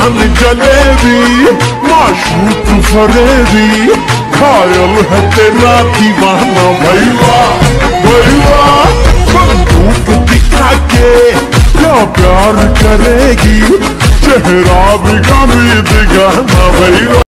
पान जलेबी माशूक फरेबी घायल है तेरा दीवाना भैया भैया बंदूक दिखा के क्या प्यार करेगी चेहरा भी गमी दिखाना भैया।